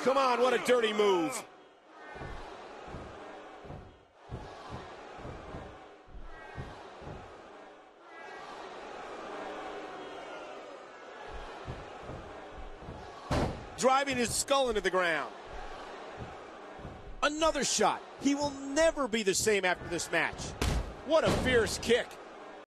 Come on, what a dirty move. Driving his skull into the ground. Another shot. He will never be the same after this match. What a fierce kick.